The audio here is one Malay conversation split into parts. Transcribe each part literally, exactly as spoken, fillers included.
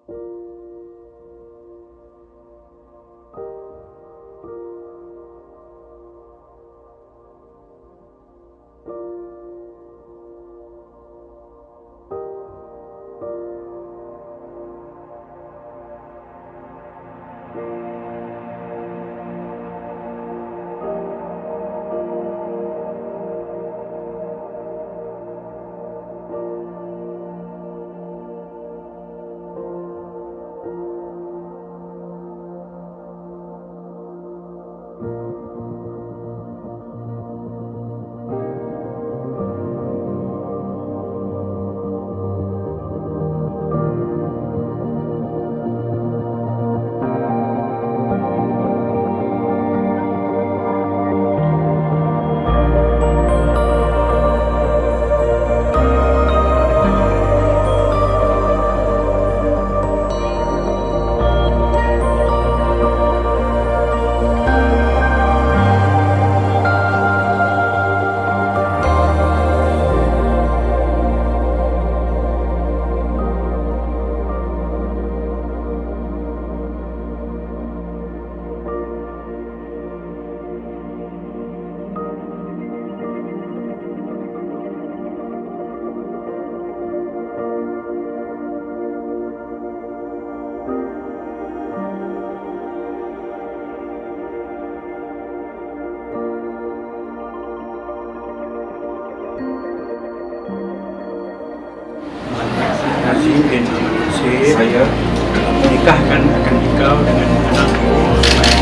bin saya menikahkan akan nikah dengan anak saya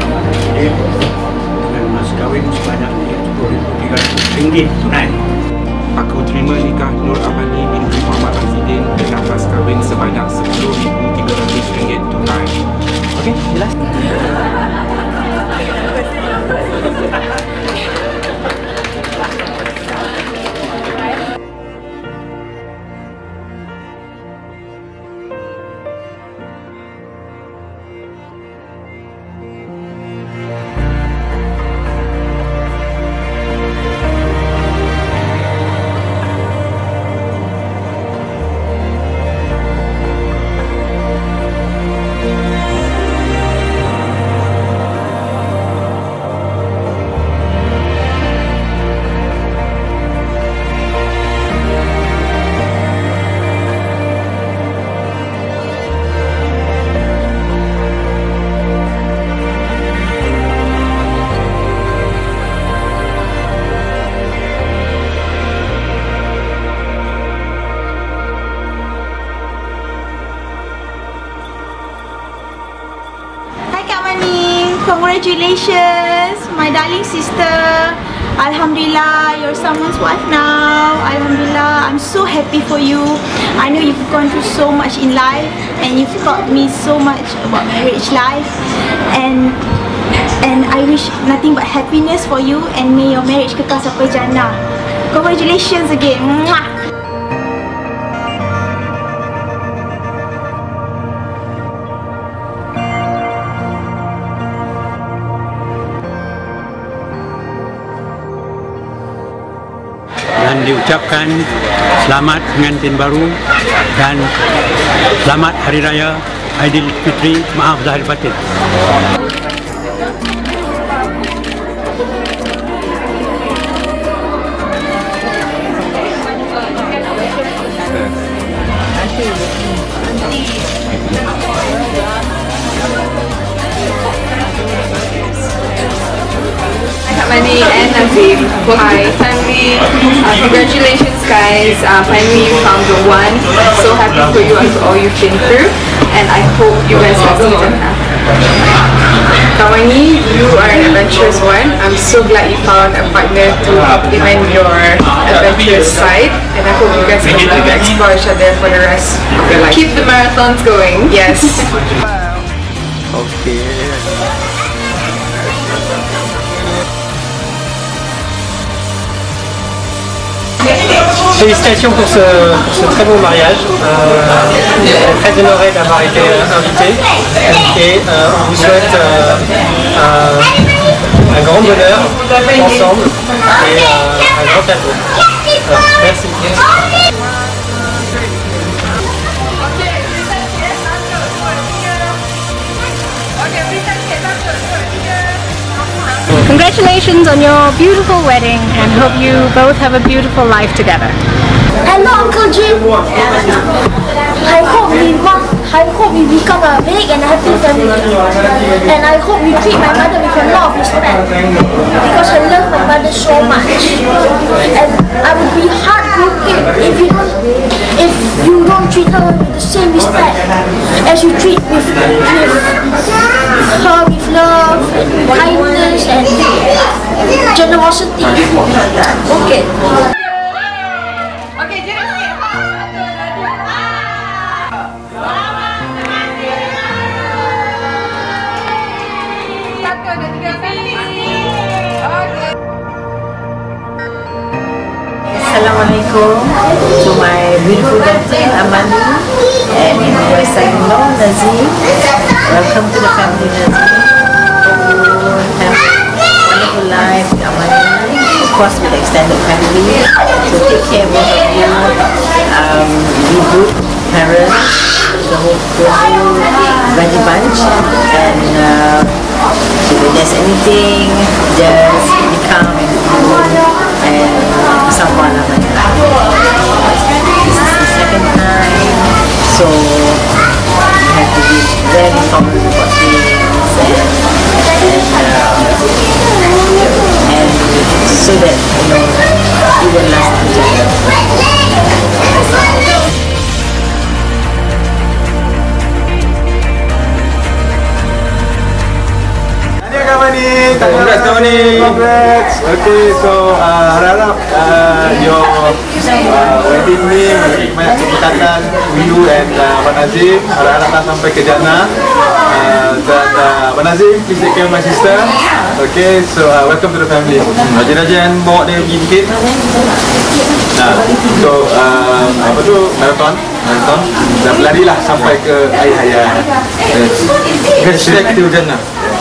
dengan mas kawin sebanyak sepuluh ribu tiga ratus ringgit tunai. Aku terima nikah Nur Amani binti Muhammad Razidin dengan mas kawin sebanyak sepuluh ribu tiga ratus ringgit tunai. Okey, jelas? Congratulations, my darling sister. Alhamdulillah, you're someone's wife now. Alhamdulillah, I'm so happy for you. I know you've gone through so much in life and you've taught me so much about marriage life. And and I wish nothing but happiness for you and may your marriage kekal sampai jannah. Congratulations again. Mwah! Dan diucapkan selamat pengantin baru dan selamat Hari Raya Aidilfitri, maaf zahir batin. Amani and Nazim, my family, uh, congratulations guys, uh, finally you found the one. I'm so happy for you and for all you've been through, and I hope you guys will see Jannah. Kawani, you are an adventurous one. I'm so glad you found a partner to complement your adventurous side, and I hope you guys continue to explore each other for the rest of your life. Keep the marathons going. Yes. Okay. Félicitations pour ce, pour ce très beau mariage. Euh, on est très honoré d'avoir été invité et euh, on vous souhaite euh, un, un grand bonheur ensemble et euh, un grand plateau. Alors, merci. Congratulations on your beautiful wedding and hope you both have a beautiful life together. Hello, Uncle Jim. I hope we I hope we become a big and happy family. And I hope you treat my mother with a lot of respect. Because I love my mother so much. And I would be heartbroken if you don't if you don't treat her with the same respect as you treat with, with her with love, kindness and generosity. Okay. Assalamualaikum to my beautiful daughter Amani and my son-in-law Nazim. Welcome to the family, Nazim. Hope you have a wonderful life with Amani, of course with the extended family. So take care both of you. Um, be good parents, the whole, the whole Raji bunch, and uh, if there's anything, just be calm and cool and sabar lah. This is the second time, so you have to be very thoughtful about things and, and, uh, and so that you know it will last together. Congrats, Tony! Congrats! Okay, so uh, harap-harap uh, your uh, wedding ni banyak keberkatan you and uh, Abang Nazim. Harap-harap tak sampai ke jannah. Uh, dan uh, Abang Nazim, please take care of my sister. Okay, so uh, welcome to the family. Rajan-rajan bawa dia pergi sikit. Nah, so um, apa tu, marathon marathon dan berlarilah sampai ke air hayat. Hashtag kita jannah.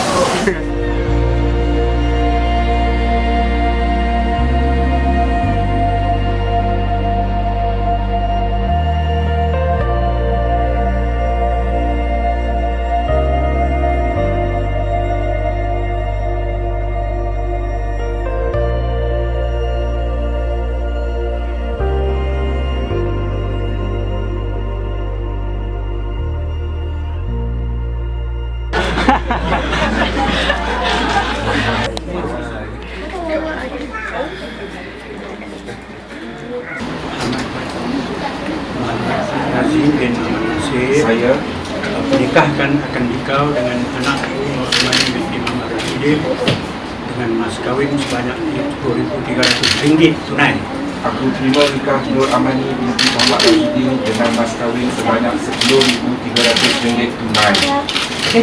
Nazim bin saya menikahkan akan dikau dengan anak Nur Amani binti Muhammad Rasidin dengan mas kahwin sebanyak sepuluh ribu tiga ratus ringgit tunai. Aku terima nikah Nur Amani binti Muhammad Rasidin dengan mas kahwin sebanyak sepuluh ribu tiga ratus ringgit tunai. Okay,